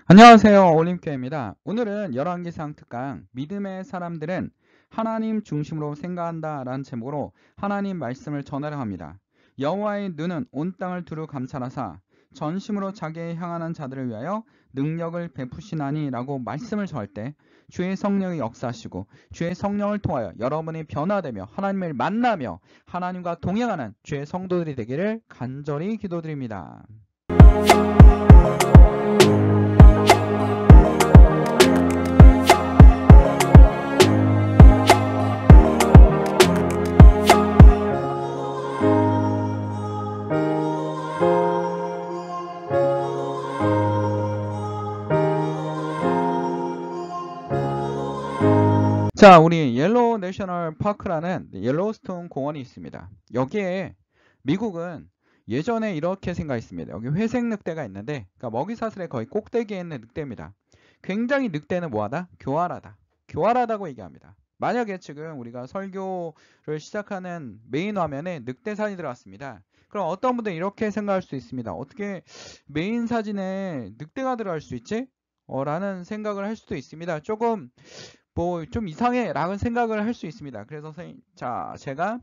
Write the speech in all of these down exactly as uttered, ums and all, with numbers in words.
안녕하세요. 올림교회입니다. 오늘은 열왕기상 특강 믿음의 사람들은 하나님 중심으로 생각한다 라는 제목으로 하나님 말씀을 전하려 합니다. 여호와의 눈은 온 땅을 두루 감찰하사 전심으로 자기의 향하는 자들을 위하여 능력을 베푸시나니 라고 말씀을 전할 때 주의 성령이 역사하시고 주의 성령을 통하여 여러분이 변화되며 하나님을 만나며 하나님과 동행하는 주의 성도들이 되기를 간절히 기도드립니다. 자, 우리 옐로우 내셔널 파크라는 옐로우스톤 공원이 있습니다. 여기에 미국은 예전에 이렇게 생각했습니다. 여기 회색 늑대가 있는데, 그러니까 먹이사슬의 거의 꼭대기에 있는 늑대입니다. 굉장히 늑대는 뭐하다? 교활하다. 교활하다고 얘기합니다. 만약에 지금 우리가 설교를 시작하는 메인 화면에 늑대 사진이 들어갔습니다. 그럼 어떤 분들은 이렇게 생각할 수 있습니다. 어떻게 메인 사진에 늑대가 들어갈 수 있지? 어, 라는 생각을 할 수도 있습니다. 조금 뭐 좀 이상해 라는 생각을 할 수 있습니다. 그래서 선생님, 자 제가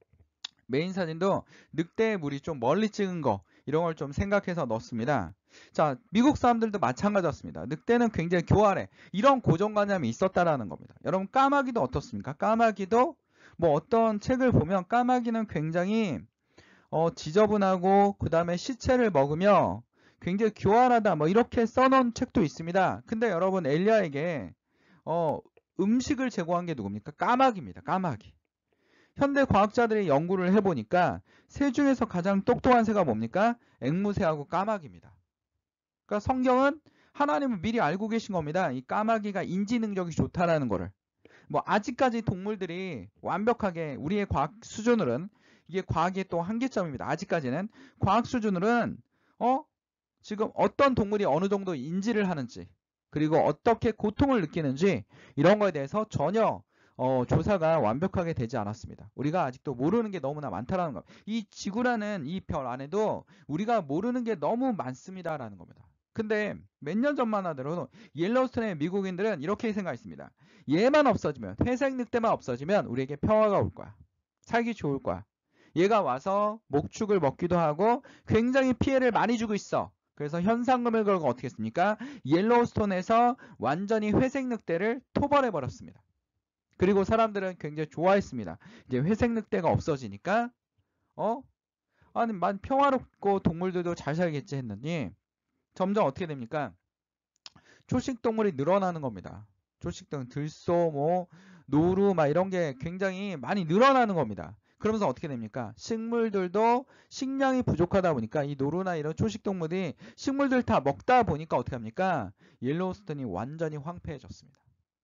메인 사진도 늑대의 물이 좀 멀리 찍은 거 이런 걸 좀 생각해서 넣었습니다. 자, 미국 사람들도 마찬가지였습니다. 늑대는 굉장히 교활해. 이런 고정관념이 있었다라는 겁니다. 여러분, 까마귀도 어떻습니까? 까마귀도 뭐 어떤 책을 보면 까마귀는 굉장히 어, 지저분하고 그 다음에 시체를 먹으며 굉장히 교활하다 뭐 이렇게 써놓은 책도 있습니다. 근데 여러분, 엘리야에게 어, 음식을 제공한 게 누굽니까? 까마귀입니다. 까마귀. 현대 과학자들이 연구를 해보니까 새 중에서 가장 똑똑한 새가 뭡니까? 앵무새하고 까마귀입니다. 그러니까 성경은 하나님은 미리 알고 계신 겁니다. 이 까마귀가 인지 능력이 좋다라는 거를. 뭐 아직까지 동물들이 완벽하게 우리의 과학 수준으로는, 이게 과학의 또 한계점입니다. 아직까지는 과학 수준으로는 어 지금 어떤 동물이 어느 정도 인지를 하는지, 그리고 어떻게 고통을 느끼는지 이런 거에 대해서 전혀 어, 조사가 완벽하게 되지 않았습니다. 우리가 아직도 모르는 게 너무나 많다라는 겁니다. 이 지구라는 이 별 안에도 우리가 모르는 게 너무 많습니다라는 겁니다. 근데 몇 년 전만 하더라도 옐로우스톤의 미국인들은 이렇게 생각했습니다. 얘만 없어지면, 회색 늑대만 없어지면 우리에게 평화가 올 거야. 살기 좋을 거야. 얘가 와서 목축을 먹기도 하고 굉장히 피해를 많이 주고 있어. 그래서 현상금을 걸고 어떻게 했습니까? 옐로우스톤에서 완전히 회색 늑대를 토벌해 버렸습니다. 그리고 사람들은 굉장히 좋아했습니다. 이제 회색 늑대가 없어지니까 어? 아니 만 평화롭고 동물들도 잘 살겠지 했더니 점점 어떻게 됩니까? 초식 동물이 늘어나는 겁니다. 초식 동물, 들소, 뭐 노루 막 이런 게 굉장히 많이 늘어나는 겁니다. 그러면서 어떻게 됩니까? 식물들도 식량이 부족하다 보니까 이 노루나 이런 초식 동물이 식물들 다 먹다 보니까 어떻게 합니까? 옐로우스톤이 완전히 황폐해졌습니다.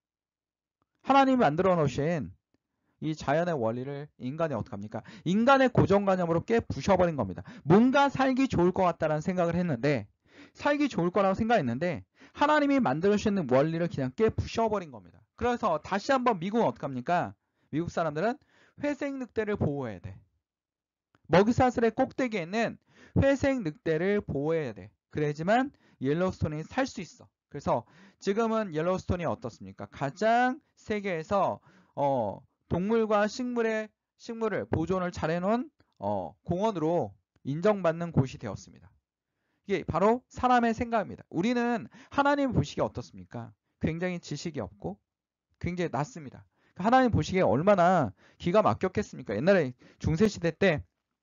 하나님이 만들어 놓으신 이 자연의 원리를 인간이 어떻게 합니까? 인간의 고정관념으로 깨 부셔버린 겁니다. 뭔가 살기 좋을 것 같다라는 생각을 했는데, 살기 좋을 거라고 생각했는데 하나님이 만들어주시는 원리를 그냥 깨 부셔버린 겁니다. 그래서 다시 한번 미국은 어떻게 합니까? 미국 사람들은 회색 늑대를 보호해야 돼. 먹이사슬의 꼭대기에 있는 회색 늑대를 보호해야 돼. 그래야지만 옐로우스톤이 살 수 있어. 그래서 지금은 옐로우스톤이 어떻습니까? 가장 세계에서 어, 동물과 식물의 식물을 보존을 잘 해놓은 어, 공원으로 인정받는 곳이 되었습니다. 이게 바로 사람의 생각입니다. 우리는 하나님 보시기에 어떻습니까? 굉장히 지식이 없고 굉장히 낮습니다. 하나님 보시기에 얼마나 기가 막혔겠습니까? 옛날에 중세시대 때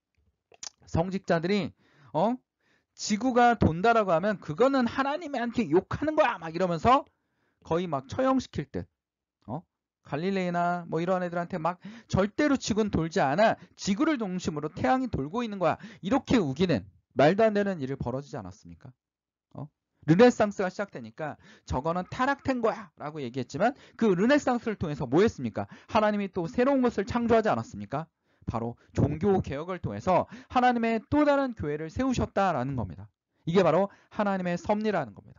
성직자들이 어? 지구가 돈다라고 하면 그거는 하나님한테 욕하는 거야 막 이러면서 거의 막 처형시킬 듯. 어? 갈릴레이나 뭐 이런 애들한테 막 절대로 지구는 돌지 않아. 지구를 중심으로 태양이 돌고 있는 거야. 이렇게 우기는 말도 안 되는 일을 벌어지지 않았습니까? 어? 르네상스가 시작되니까 저거는 타락된 거야 라고 얘기했지만 그 르네상스를 통해서 뭐 했습니까? 하나님이 또 새로운 것을 창조하지 않았습니까? 바로 종교 개혁을 통해서 하나님의 또 다른 교회를 세우셨다라는 겁니다. 이게 바로 하나님의 섭리라는 겁니다.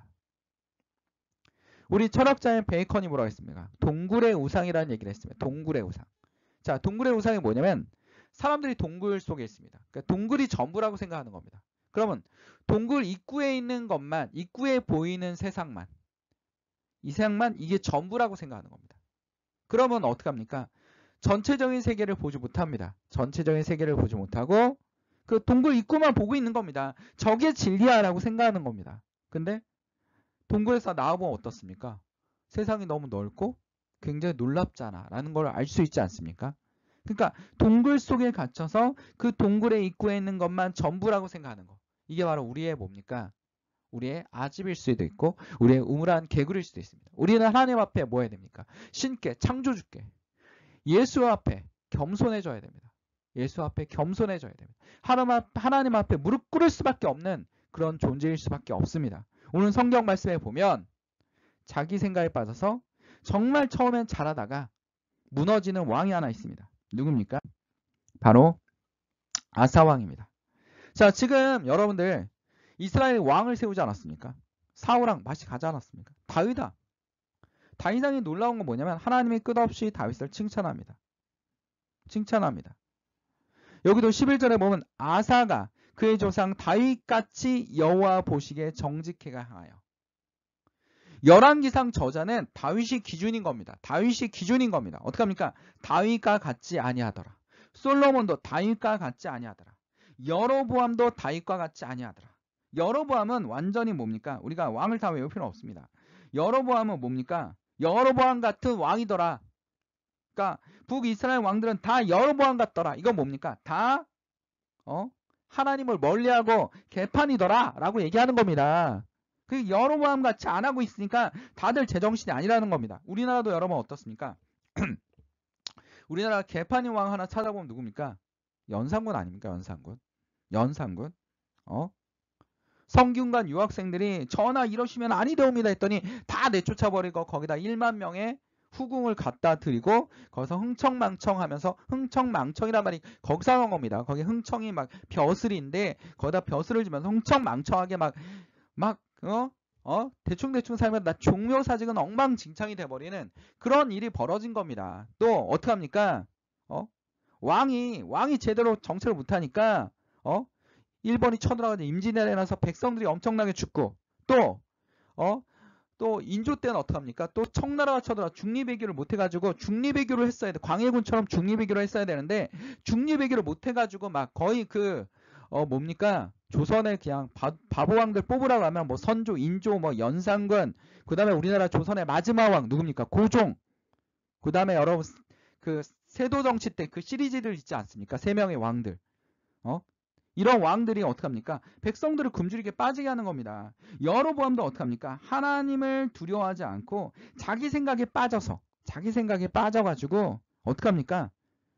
우리 철학자인 베이컨이 뭐라고 했습니까? 동굴의 우상이라는 얘기를 했습니다. 동굴의 우상. 자, 동굴의 우상이 뭐냐면 사람들이 동굴 속에 있습니다. 그러니까 동굴이 전부라고 생각하는 겁니다. 그러면 동굴 입구에 있는 것만, 입구에 보이는 세상만, 이 세상만 이게 전부라고 생각하는 겁니다. 그러면 어떡합니까? 전체적인 세계를 보지 못합니다. 전체적인 세계를 보지 못하고 그 동굴 입구만 보고 있는 겁니다. 저게 진리야라고 생각하는 겁니다. 근데 동굴에서 나와보면 어떻습니까? 세상이 너무 넓고 굉장히 놀랍잖아 라는 걸 알 수 있지 않습니까? 그러니까 동굴 속에 갇혀서 그 동굴의 입구에 있는 것만 전부라고 생각하는 거. 이게 바로 우리의 뭡니까? 우리의 아집일 수도 있고 우리의 우물한 개구리일 수도 있습니다. 우리는 하나님 앞에 뭐 해야 됩니까? 신께, 창조주께, 예수 앞에 겸손해져야 됩니다. 예수 앞에 겸손해져야 됩니다. 하나님 앞에 무릎 꿇을 수밖에 없는 그런 존재일 수밖에 없습니다. 오늘 성경 말씀에 보면 자기 생각에 빠져서 정말 처음엔 잘하다가 무너지는 왕이 하나 있습니다. 누굽니까? 바로 아사왕입니다. 자, 지금 여러분들 이스라엘 왕을 세우지 않았습니까? 사울왕 맛이 가지 않았습니까? 다윗아. 다윗왕이 놀라운 건 뭐냐면 하나님이 끝없이 다윗을 칭찬합니다. 칭찬합니다. 여기도 십일 절에 보면 아사가 그의 조상 다윗같이 여호와 보시기에 정직해가 하여. 열왕기상 저자는 다윗이 기준인 겁니다. 다윗이 기준인 겁니다. 어떡합니까? 다윗과 같지 아니하더라. 솔로몬도 다윗과 같지 아니하더라. 여로보암도 다윗과 같지 아니하더라. 여로보암은 완전히 뭡니까? 우리가 왕을 다 외울 필요 없습니다. 여로보암은 뭡니까? 여로보암 같은 왕이더라. 그러니까 북이스라엘 왕들은 다 여로보암 같더라. 이건 뭡니까? 다 어? 하나님을 멀리하고 개판이더라 라고 얘기하는 겁니다. 그 여로보암 같이 안 하고 있으니까 다들 제정신이 아니라는 겁니다. 우리나라도 여러분 어떻습니까? 우리나라 개판이 왕 하나 찾아보면 누굽니까? 연산군 아닙니까? 연산군. 연산군. 어? 성균관 유학생들이 전하 이러시면 아니 되옵니다 했더니 다 내쫓아버리고 거기다 일만 명의 후궁을 갖다 드리고 거기서 흥청망청하면서 흥청망청이란 말이 거기서 나온 겁니다. 거기 흥청이 막 벼슬인데 거기다 벼슬을 지면서 흥청망청하게 막 막 어? 어? 대충대충 살면 나 종묘사직은 엉망진창이 돼버리는 그런 일이 벌어진 겁니다. 또 어떡합니까? 어? 왕이 왕이 제대로 정책을 못하니까 어? 일본이 쳐들어가서 임진왜란에 나서 백성들이 엄청나게 죽고 또 어? 또 인조 때는 어떡합니까? 또 청나라가 쳐들어 중립외교를 못해가지고 중립외교를 했어야 돼. 광해군처럼 중립외교를 했어야 되는데 중립외교를 못해가지고 막 거의 그 어 뭡니까? 조선에 그냥 바, 바보왕들 뽑으라고 하면 뭐 선조, 인조, 뭐 연산군, 그 다음에 우리나라 조선의 마지막 왕 누굽니까? 고종. 그 다음에 여러분 그 세도정치 때 그 시리즈들 있지 않습니까? 세 명의 왕들. 어? 이런 왕들이 어떡합니까? 백성들을 굶주리게 빠지게 하는 겁니다. 여로보암도 어떡합니까? 하나님을 두려워하지 않고 자기 생각에 빠져서 자기 생각에 빠져가지고 어떡합니까?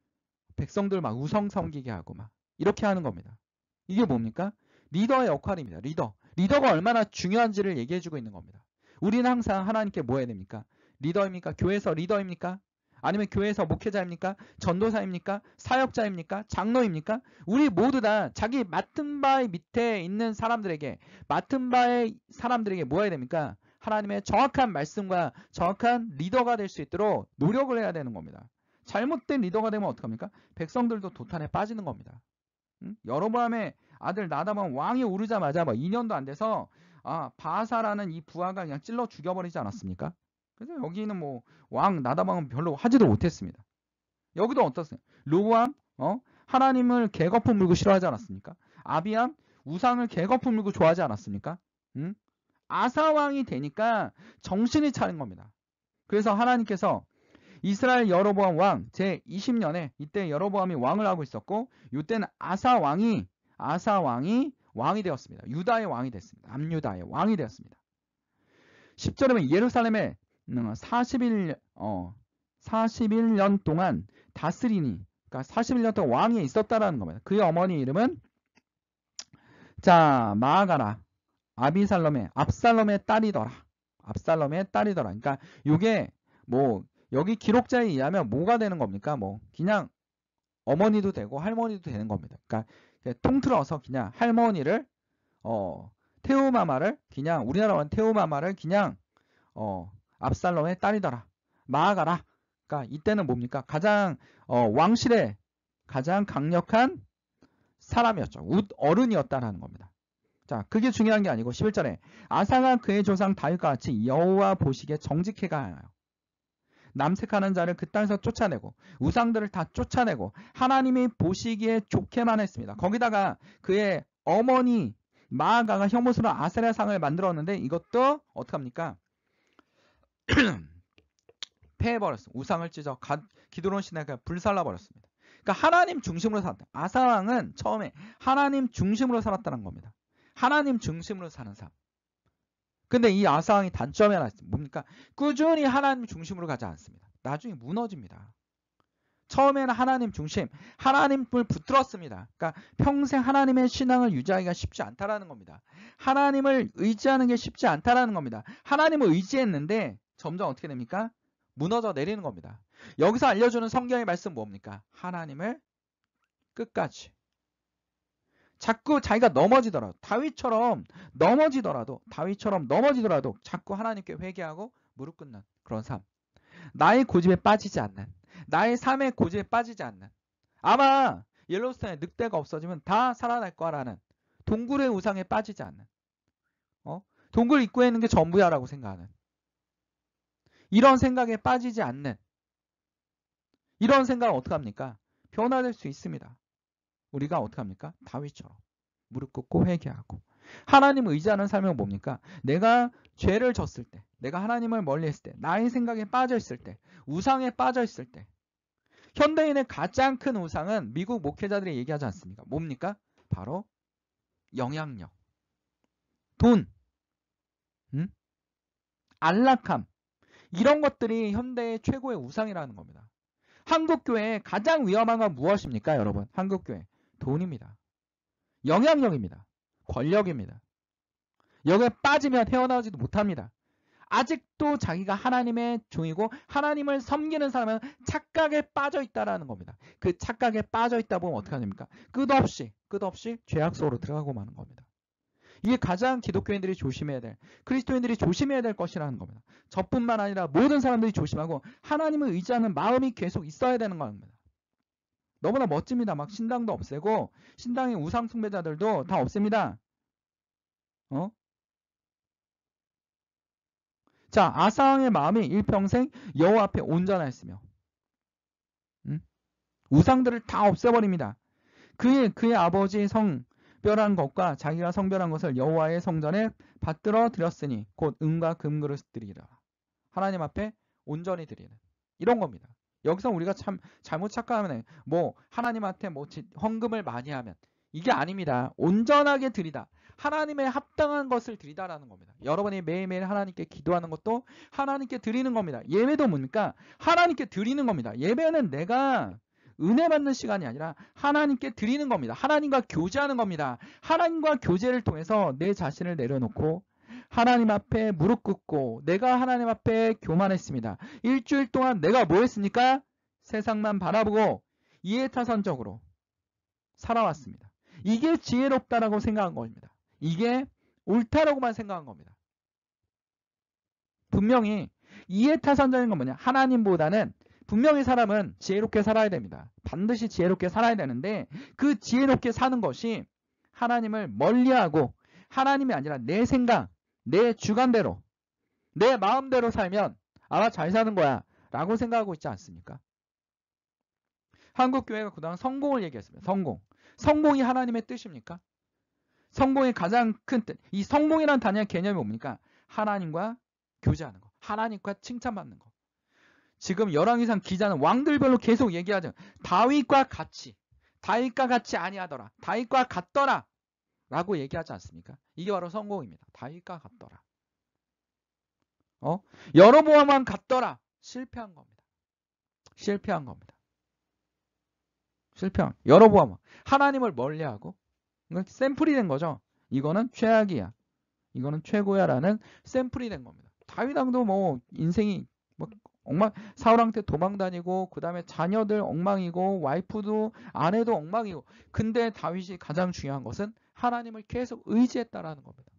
백성들 막 우성 섬기게 하고 막 이렇게 하는 겁니다. 이게 뭡니까? 리더의 역할입니다. 리더. 리더가 얼마나 중요한지를 얘기해주고 있는 겁니다. 우리는 항상 하나님께 뭐 해야 됩니까? 리더입니까? 교회에서 리더입니까? 아니면 교회에서 목회자입니까? 전도사입니까? 사역자입니까? 장로입니까? 우리 모두 다 자기 맡은 바의 밑에 있는 사람들에게 맡은 바의 사람들에게 뭐 해야 됩니까? 하나님의 정확한 말씀과 정확한 리더가 될 수 있도록 노력을 해야 되는 겁니다. 잘못된 리더가 되면 어떡합니까? 백성들도 도탄에 빠지는 겁니다. 응? 여로보암의 아들 나다만 왕이 오르자마자 뭐 이 년도 안 돼서 아 바사라는 이 부하가 그냥 찔러 죽여버리지 않았습니까? 그래서 여기는 뭐 왕 나다방은 별로 하지도 못했습니다. 여기도 어떻습니까? 로보암 어? 하나님을 개거품 물고 싫어하지 않았습니까? 아비암 우상을 개거품 물고 좋아하지 않았습니까? 응? 아사 왕이 되니까 정신이 차린 겁니다. 그래서 하나님께서 이스라엘 여로보암 왕 제이십 년에 이때 여로보암이 왕을 하고 있었고 이때는 아사 왕이 아사 왕이 왕이 되었습니다. 유다의 왕이 됐습니다. 남유다의 왕이 되었습니다. 십 절에 보면 예루살렘에 사십일, 어, 사십일 년 동안 다스리니 그러니까 사십일 년 동안 왕이 있었다라는 겁니다. 그의 어머니 이름은 자 마아가라 아비살롬의 압살롬의 딸이더라. 압살롬의 딸이더라. 그러니까 이게 뭐 여기 기록자에 의하면 뭐가 되는 겁니까? 뭐 그냥 어머니도 되고 할머니도 되는 겁니다. 그러니까 통틀어서 그냥 할머니를 어 태우마마를 그냥 우리나라는 태우마마를 그냥 어 압살롬의 딸이더라. 마아가라. 그러니까 이때는 뭡니까? 가장 어, 왕실의 가장 강력한 사람이었죠. 어른이었다라는 겁니다. 자, 그게 중요한 게 아니고 십일 절에 아사가 그의 조상 다윗과 같이 여호와 보시기에 정직해가 하여 남색하는 자를 그 땅에서 쫓아내고 우상들을 다 쫓아내고 하나님이 보시기에 좋게만 했습니다. 거기다가 그의 어머니 마아가가 혐오스러운 아세라 상을 만들었는데 이것도 어떡합니까? 패해버렸어. 우상을 찢어 가, 기드론 신에게 불살라버렸습니다. 그러니까 하나님 중심으로 살았다. 아사왕은 처음에 하나님 중심으로 살았다는 겁니다. 하나님 중심으로 사는 삶. 근데 이 아사왕이 단점이 하나 있습니다. 뭡니까? 꾸준히 하나님 중심으로 가지 않습니다. 나중에 무너집니다. 처음에는 하나님 중심, 하나님을 붙들었습니다. 그러니까 평생 하나님의 신앙을 유지하기가 쉽지 않다라는 겁니다. 하나님을 의지하는 게 쉽지 않다라는 겁니다. 하나님을 의지했는데 점점 어떻게 됩니까? 무너져 내리는 겁니다. 여기서 알려주는 성경의 말씀 뭡니까? 하나님을 끝까지. 자꾸 자기가 넘어지더라도 다윗처럼 넘어지더라도 다윗처럼 넘어지더라도 자꾸 하나님께 회개하고 무릎 꿇는 그런 삶. 나의 고집에 빠지지 않는, 나의 삶의 고집에 빠지지 않는. 아마 옐로우스톤에 늑대가 없어지면 다 살아날 거라는 동굴의 우상에 빠지지 않는. 어? 동굴 입구에 있는 게 전부야라고 생각하는. 이런 생각에 빠지지 않는. 이런 생각은 어떻게 합니까? 변화될 수 있습니다. 우리가 어떻게 합니까? 다윗처럼 무릎 꿇고 회개하고 하나님을 의지하는 삶은 뭡니까? 내가 죄를 졌을 때, 내가 하나님을 멀리했을 때, 나의 생각에 빠져있을 때, 우상에 빠져있을 때. 현대인의 가장 큰 우상은 미국 목회자들이 얘기하지 않습니까? 뭡니까? 바로 영향력, 돈, 음? 안락함, 이런 것들이 현대의 최고의 우상이라는 겁니다. 한국교회의 가장 위험한 건 무엇입니까? 여러분, 한국교회 돈입니다. 영향력입니다. 권력입니다. 여기에 빠지면 헤어나오지도 못합니다. 아직도 자기가 하나님의 종이고 하나님을 섬기는 사람은 착각에 빠져있다라는 겁니다. 그 착각에 빠져있다 보면 어떻게 됩니까? 끝없이 끝없이 죄악 속으로 들어가고 마는 겁니다. 이게 가장 기독교인들이 조심해야 될, 그리스도인들이 조심해야 될 것이라는 겁니다. 저뿐만 아니라 모든 사람들이 조심하고 하나님을 의지하는 마음이 계속 있어야 되는 겁니다. 너무나 멋집니다. 막 신당도 없애고 신당의 우상 숭배자들도 다 없앱니다. 어? 자, 아사왕의 마음이 일평생 여호와 앞에 온전하였으며 음? 우상들을 다 없애버립니다. 그의 그의 아버지 성별한 것과 자기가 성별한 것을 여호와의 성전에 받들어 드렸으니 곧 은과 금그릇 드리라. 하나님 앞에 온전히 드리는 이런 겁니다. 여기서 우리가 참 잘못 착각하면 뭐 하나님한테 뭐 헌금을 많이 하면 이게 아닙니다. 온전하게 드리다. 하나님에 합당한 것을 드리다라는 겁니다. 여러분이 매일매일 하나님께 기도하는 것도 하나님께 드리는 겁니다. 예배도 뭡니까? 하나님께 드리는 겁니다. 예배는 내가 은혜 받는 시간이 아니라 하나님께 드리는 겁니다. 하나님과 교제하는 겁니다. 하나님과 교제를 통해서 내 자신을 내려놓고 하나님 앞에 무릎 꿇고 내가 하나님 앞에 교만했습니다. 일주일 동안 내가 뭐 했습니까? 세상만 바라보고 이해타산적으로 살아왔습니다. 이게 지혜롭다라고 생각한 겁니다. 이게 옳다라고만 생각한 겁니다. 분명히 이해타산적인 건 뭐냐? 하나님보다는 분명히 사람은 지혜롭게 살아야 됩니다. 반드시 지혜롭게 살아야 되는데 그 지혜롭게 사는 것이 하나님을 멀리하고 하나님이 아니라 내 생각, 내 주관대로, 내 마음대로 살면 아마 잘 사는 거야 라고 생각하고 있지 않습니까? 한국교회가 그동안 성공을 얘기했습니다. 성공. 성공이 하나님의 뜻입니까? 성공의 가장 큰 뜻. 이 성공이라는 단어의 개념이 뭡니까? 하나님과 교제하는 거. 하나님과 칭찬받는 거. 지금 열왕기상 기자는 왕들별로 계속 얘기하죠. 다윗과 같이. 다윗과 같이 아니하더라. 다윗과 같더라. 라고 얘기하지 않습니까? 이게 바로 성공입니다. 다윗과 같더라. 어? 여로보암만 같더라. 실패한 겁니다. 실패한 겁니다. 실패한. 여로보암. 하나님을 멀리하고 샘플이 된 거죠. 이거는 최악이야. 이거는 최고야 라는 샘플이 된 겁니다. 다윗왕도 뭐 인생이 뭐 엉망, 사울한테 도망 다니고 그 다음에 자녀들 엉망이고 와이프도 아내도 엉망이고 근데 다윗이 가장 중요한 것은 하나님을 계속 의지했다라는 겁니다.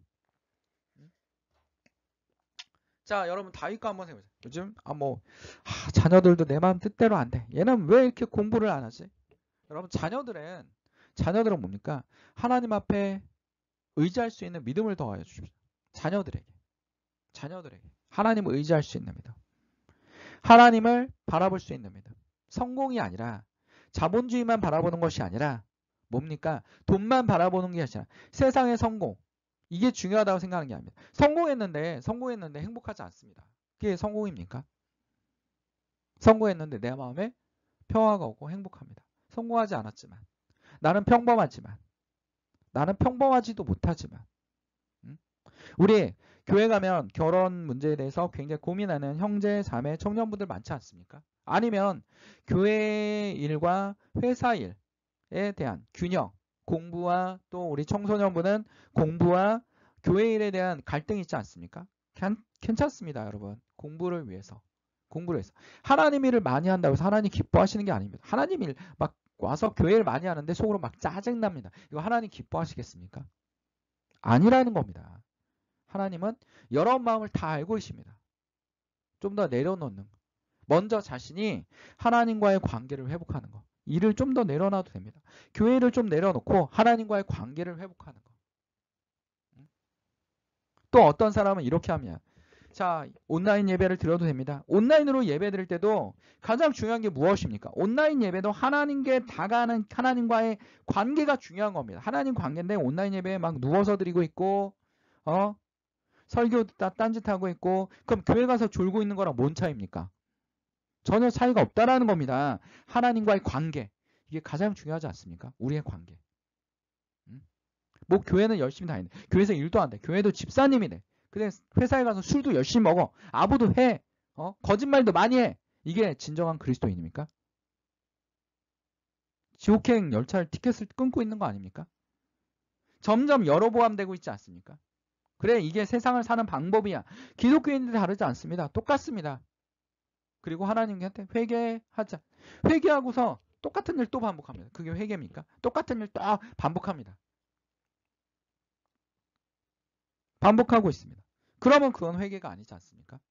자, 여러분 다윗과 한번 해보세요. 요즘 아 뭐 아, 자녀들도 내 마음 뜻대로 안 돼. 얘는 왜 이렇게 공부를 안 하지? 여러분 자녀들은 자녀들은 뭡니까? 하나님 앞에 의지할 수 있는 믿음을 더하여 주십시오. 자녀들에게. 자녀들에게. 하나님을 의지할 수 있는 믿음. 하나님을 바라볼 수 있는 믿음. 성공이 아니라 자본주의만 바라보는 것이 아니라 뭡니까? 돈만 바라보는 게 아니라 세상의 성공. 이게 중요하다고 생각하는 게 아닙니다. 성공했는데 성공했는데 행복하지 않습니다. 그게 성공입니까? 성공했는데 내 마음에 평화가 오고 행복합니다. 성공하지 않았지만 나는 평범하지만 나는 평범하지도 못하지만 음? 우리 교회 가면 결혼 문제에 대해서 굉장히 고민하는 형제, 자매, 청년분들 많지 않습니까? 아니면 교회 일과 회사 일에 대한 균형, 공부와 또 우리 청소년분은 공부와 교회 일에 대한 갈등이 있지 않습니까? 괜찮습니다, 여러분. 공부를 위해서. 공부를 해서. 하나님 일을 많이 한다고 해서 하나님 기뻐하시는 게 아닙니다. 하나님 일 막 와서 교회를 많이 하는데 속으로 막 짜증납니다. 이거 하나님 기뻐하시겠습니까? 아니라는 겁니다. 하나님은 여러분 마음을 다 알고 계십니다. 좀 더 내려놓는 거. 먼저 자신이 하나님과의 관계를 회복하는 거. 일을 좀 더 내려놔도 됩니다. 교회를 좀 내려놓고 하나님과의 관계를 회복하는 거. 또 어떤 사람은 이렇게 합니다. 자, 온라인 예배를 드려도 됩니다. 온라인으로 예배 드릴 때도 가장 중요한 게 무엇입니까? 온라인 예배도 하나님께 다가가는 하나님과의 관계가 중요한 겁니다. 하나님 관계인데 온라인 예배에 막 누워서 드리고 있고 어? 설교 듣다 딴짓하고 있고 그럼 교회 가서 졸고 있는 거랑 뭔 차이입니까? 전혀 차이가 없다라는 겁니다. 하나님과의 관계. 이게 가장 중요하지 않습니까? 우리의 관계. 음? 뭐 교회는 열심히 다니는데 교회에서 일도 안 돼. 교회도 집사님이 돼. 근데 회사에 가서 술도 열심히 먹어. 아부도 해. 어? 거짓말도 많이 해. 이게 진정한 그리스도인입니까? 지옥행 열차를 티켓을 끊고 있는 거 아닙니까? 점점 여러보암되고 있지 않습니까? 그래, 이게 세상을 사는 방법이야. 기독교인들이 다르지 않습니다. 똑같습니다. 그리고 하나님한테 회개하자. 회개하고서 똑같은 일 또 반복합니다. 그게 회개입니까? 똑같은 일 또 반복합니다. 반복하고 있습니다. 그러면 그건 회개가 아니지 않습니까?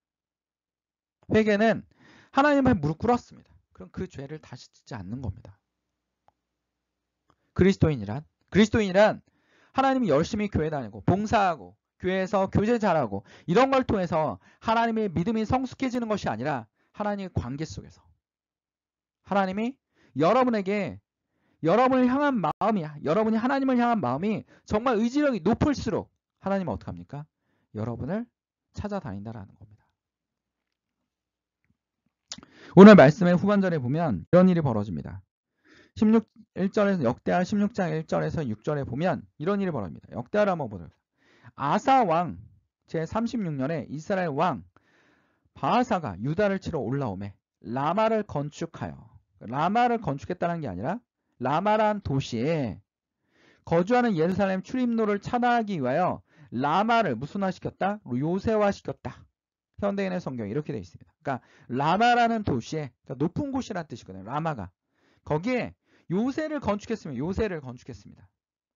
회개는 하나님의 무릎 꿇었습니다. 그럼 그 죄를 다시 짓지 않는 겁니다. 그리스도인이란 그리스도인이란 하나님이 열심히 교회 다니고 봉사하고 교회에서 교제 잘하고 이런 걸 통해서 하나님의 믿음이 성숙해지는 것이 아니라 하나님의 관계 속에서 하나님이 여러분에게 여러분을 향한 마음이 여러분이 하나님을 향한 마음이 정말 의지력이 높을수록 하나님은 어떻게 합니까? 여러분을 찾아다닌다라는 겁니다. 오늘 말씀의 후반절에 보면 이런 일이 벌어집니다. 십육, 일 절에서 역대하 십육 장 일 절에서 육 절에 보면 이런 일이 벌어집니다. 역대하를 한번 보도록 아사 왕 제삼십육 년에 이스라엘 왕 바하사가 유다를 치러 올라오매 라마를 건축하여 라마를 건축했다는 게 아니라 라마란 도시에 거주하는 예루살렘 출입로를 차단하기 위하여 라마를 무슨화시켰다? 요새화시켰다. 현대인의 성경에 이렇게 되어 있습니다. 그러니까 라마라는 도시에 그러니까 높은 곳이라는 뜻이거든요. 라마가. 거기에 요새를 건축했습니다. 요새를 건축했습니다.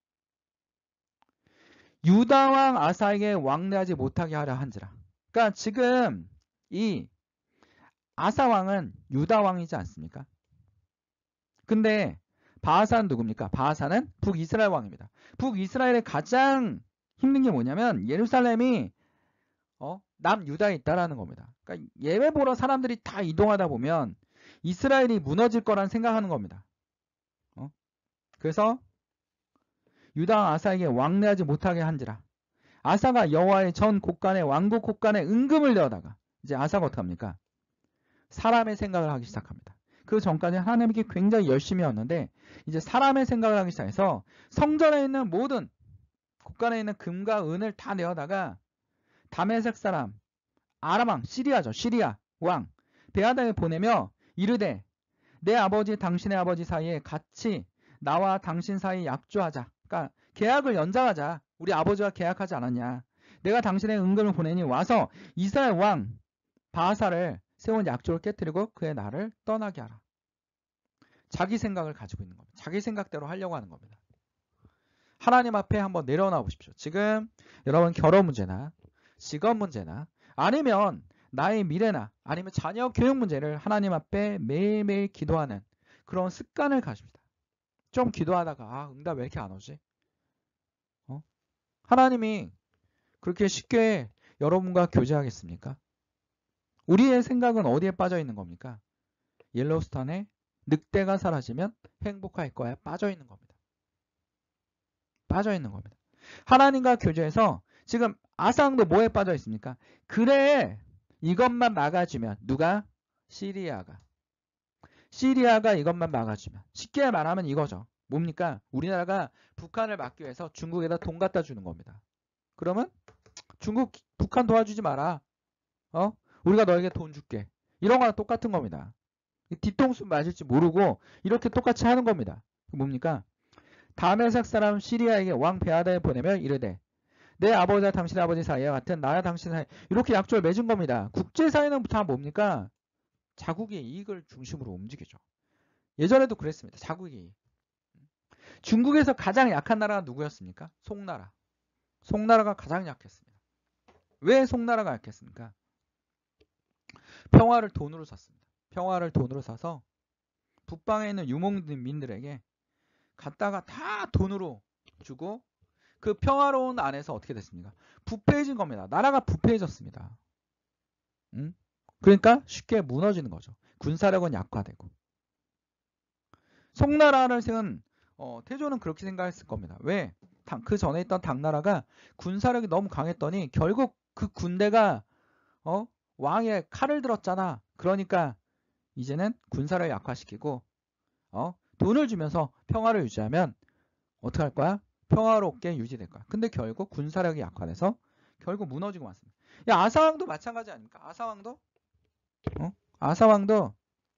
유다왕 아사에게 왕래하지 못하게 하려 한지라. 그러니까 지금 이 아사왕은 유다왕이지 않습니까? 근데 바하사는 누굽니까? 바하사는 북이스라엘 왕입니다. 북이스라엘의 가장 힘든 게 뭐냐면 예루살렘이 어? 남유다에 있다라는 겁니다. 그러니까 예배 보러 사람들이 다 이동하다 보면 이스라엘이 무너질 거란 생각하는 겁니다. 어? 그래서 유다 아사에게 왕래하지 못하게 한지라. 아사가 여호와의 전 곳간에 왕국 곳간에 은금을 내어다가 이제 아사가 어떻게 합니까? 사람의 생각을 하기 시작합니다. 그 전까지 하나님께 굉장히 열심히 했는데 이제 사람의 생각을 하기 시작해서 성전에 있는 모든 곳간에 있는 금과 은을 다 내어다가 다메섹 사람 아람왕 시리아죠. 시리아 왕 베하다에 보내며 이르되 내 아버지 당신의 아버지 사이에 같이 나와 당신 사이에 약조하자. 그러니까 계약을 연장하자. 우리 아버지와 계약하지 않았냐. 내가 당신의 은금을 보내니 와서 이스라엘 왕 바하사를 세운 약조를 깨뜨리고 그의 나를 떠나게 하라. 자기 생각을 가지고 있는 겁니다. 자기 생각대로 하려고 하는 겁니다. 하나님 앞에 한번 내려놔 보십시오. 지금 여러분 결혼 문제나 직업 문제나 아니면 나의 미래나 아니면 자녀 교육 문제를 하나님 앞에 매일매일 기도하는 그런 습관을 가집니다. 좀 기도하다가 아 응답 왜 이렇게 안 오지? 어? 하나님이 그렇게 쉽게 여러분과 교제하겠습니까? 우리의 생각은 어디에 빠져 있는 겁니까? 옐로우스톤에 늑대가 사라지면 행복할 거야 빠져 있는 겁니다. 빠져 있는 겁니다. 하나님과 교제해서 지금 아사왕도 뭐에 빠져 있습니까? 그래 이것만 막아주면 누가? 시리아가. 시리아가 이것만 막아주면 쉽게 말하면 이거죠. 뭡니까? 우리나라가 북한을 막기 위해서 중국에다 돈 갖다 주는 겁니다. 그러면 중국 북한 도와주지 마라. 어? 우리가 너에게 돈 줄게. 이런 거랑 똑같은 겁니다. 뒤통수 맞을지 모르고 이렇게 똑같이 하는 겁니다. 뭡니까? 다메섹 사람 시리아에게 왕 베하다에 보내며 이르되 내 아버지와 당신의 아버지 사이와 같은 나와 당신 사이 이렇게 약조를 맺은 겁니다. 국제사회는 다 뭡니까? 자국의 이익을 중심으로 움직이죠. 예전에도 그랬습니다. 자국의 이익. 중국에서 가장 약한 나라가 누구였습니까? 송나라. 송나라가 가장 약했습니다. 왜 송나라가 약했습니까? 평화를 돈으로 샀습니다. 평화를 돈으로 사서 북방에 있는 유목민들에게 갖다가 다 돈으로 주고 그 평화로운 안에서 어떻게 됐습니까? 부패해진 겁니다. 나라가 부패해졌습니다. 응? 그러니까 쉽게 무너지는 거죠. 군사력은 약화되고. 송나라는 어, 태조는 그렇게 생각했을 겁니다. 왜? 당, 그 전에 있던 당나라가 군사력이 너무 강했더니 결국 그 군대가 어? 왕의 칼을 들었잖아. 그러니까 이제는 군사를 약화시키고 어? 돈을 주면서 평화를 유지하면 어떻게 할 거야? 평화롭게 유지될 거야. 근데 결국 군사력이 약화돼서 결국 무너지고 말습니다. 야, 아사왕도 마찬가지 아닙니까? 아사왕도 어? 아사왕도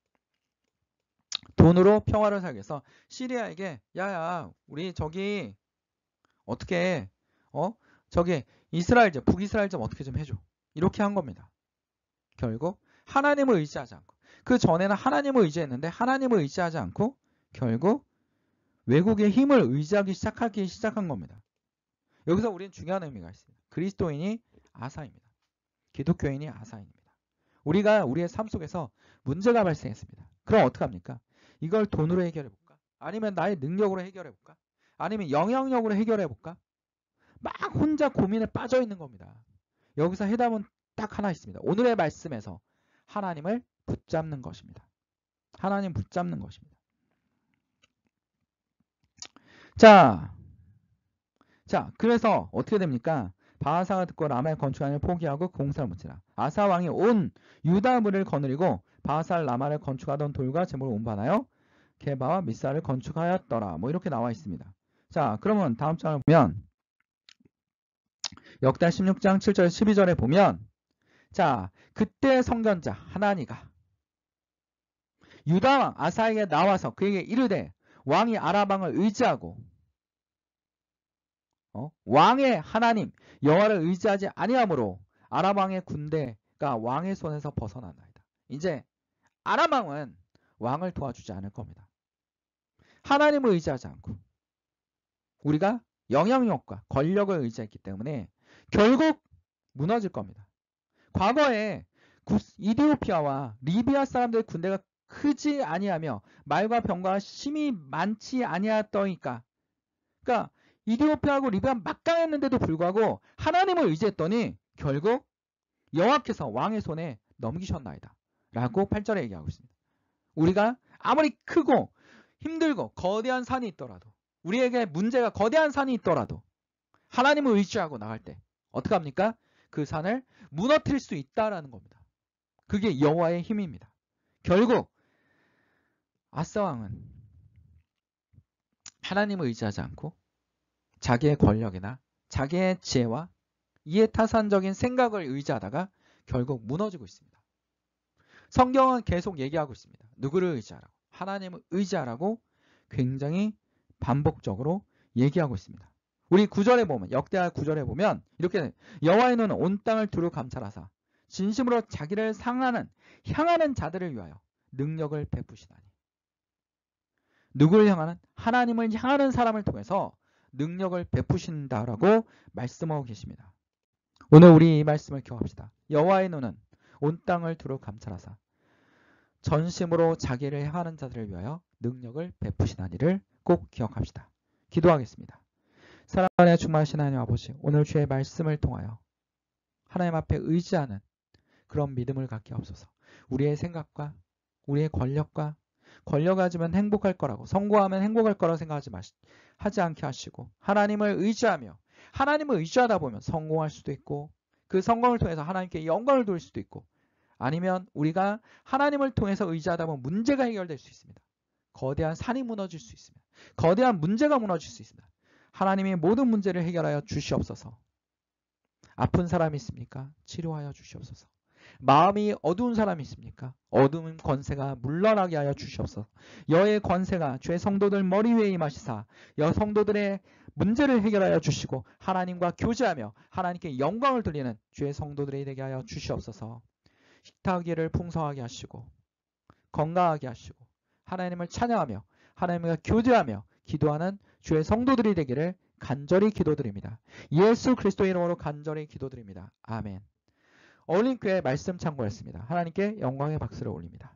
돈으로 평화를 살기 위해서 시리아에게 야야 우리 저기 어떻게 어 저기 이스라엘 좀 북이스라엘 좀 어떻게 좀 해줘 이렇게 한 겁니다. 결국 하나님을 의지하지 않고 그 전에는 하나님을 의지했는데 하나님을 의지하지 않고 결국 외국의 힘을 의지하기 시작하기 시작한 겁니다. 여기서 우리는 중요한 의미가 있습니다. 그리스도인이 아사입니다. 기독교인이 아사입니다. 우리가 우리의 삶 속에서 문제가 발생했습니다. 그럼 어떡합니까? 이걸 돈으로 해결해볼까? 아니면 나의 능력으로 해결해볼까? 아니면 영향력으로 해결해볼까? 막 혼자 고민에 빠져 있는 겁니다. 여기서 해답은 딱 하나 있습니다. 오늘의 말씀에서 하나님을 붙잡는 것입니다. 하나님 붙잡는 것입니다. 자, 자, 그래서 어떻게 됩니까? 바하사가 듣고 라마의 건축안을 포기하고 공사를 묻히라. 아사 왕이 온 유다물을 거느리고 바하살 라마를 건축하던 돌과 제목을 운반하여 게바와 미사를 건축하였더라. 뭐 이렇게 나와 있습니다. 자, 그러면 다음 장을 보면 역대 십육 장 칠 절 십이 절에 보면 자, 그때 선견자 하나니가 유다왕 아사에게 나와서 그에게 이르되 왕이 아람왕을 의지하고 어? 왕의 하나님 여호와를 의지하지 아니하므로 아람왕의 군대가 왕의 손에서 벗어난다이다. 이제 아람왕은 왕을 도와주지 않을 겁니다. 하나님을 의지하지 않고 우리가 영향력과 권력을 의지했기 때문에 결국 무너질 겁니다. 과거에 이디오피아와 리비아 사람들의 군대가 크지 아니하며 말과 병과 심이 많지 아니하더니까 그러니까 이디오피아하고 리비아 막강했는데도 불구하고 하나님을 의지했더니 결국 여호와께서 왕의 손에 넘기셨나이다. 라고 팔 절에 얘기하고 있습니다. 우리가 아무리 크고 힘들고 거대한 산이 있더라도 우리에게 문제가 거대한 산이 있더라도 하나님을 의지하고 나갈 때 어떻게 합니까? 그 산을 무너뜨릴 수 있다라는 겁니다. 그게 여호와의 힘입니다. 결국 아사왕은 하나님을 의지하지 않고 자기의 권력이나 자기의 지혜와 이해타산적인 생각을 의지하다가 결국 무너지고 있습니다. 성경은 계속 얘기하고 있습니다. 누구를 의지하라고? 하나님을 의지하라고 굉장히 반복적으로 얘기하고 있습니다. 우리 구 절에 보면 역대하 구 절에 보면 이렇게 여호와의 눈은 온 땅을 두루 감찰하사 진심으로 자기를 상하는 향하는 자들을 위하여 능력을 베푸시다니. 누구를 향하는? 하나님을 향하는 사람을 통해서 능력을 베푸신다라고 말씀하고 계십니다. 오늘 우리 이 말씀을 기억합시다. 여호와의 눈은 온 땅을 두루 감찰하사 전심으로 자기를 향하는 자들을 위하여 능력을 베푸시다니를 꼭 기억합시다. 기도하겠습니다. 사랑하는 충만하신 하나님 아버지, 오늘 주의 말씀을 통하여 하나님 앞에 의지하는 그런 믿음을 갖게 하옵소서. 우리의 생각과 우리의 권력과 권력 가지면 행복할 거라고, 성공하면 행복할 거라고 생각하지 마시, 하지 않게 하시고 하나님을 의지하며 하나님을 의지하다 보면 성공할 수도 있고 그 성공을 통해서 하나님께 영광을 돌릴 수도 있고, 아니면 우리가 하나님을 통해서 의지하다 보면 문제가 해결될 수 있습니다. 거대한 산이 무너질 수 있습니다. 거대한 문제가 무너질 수 있습니다. 하나님이 모든 문제를 해결하여 주시옵소서. 아픈 사람이 있습니까? 치료하여 주시옵소서. 마음이 어두운 사람이 있습니까? 어두운 권세가 물러나게 하여 주시옵소서. 여의 권세가 주의 성도들 머리 위에 임하시사 여 성도들의 문제를 해결하여 주시고 하나님과 교제하며 하나님께 영광을 돌리는 주의 성도들이 되게 하여 주시옵소서. 식탁 위를 풍성하게 하시고 건강하게 하시고 하나님을 찬양하며 하나님과 교제하며 기도하는 주의 성도들이 되기를 간절히 기도드립니다. 예수 그리스도의 이름으로 간절히 기도드립니다. 아멘. 어울림교회 말씀 참고했습니다. 하나님께 영광의 박수를 올립니다.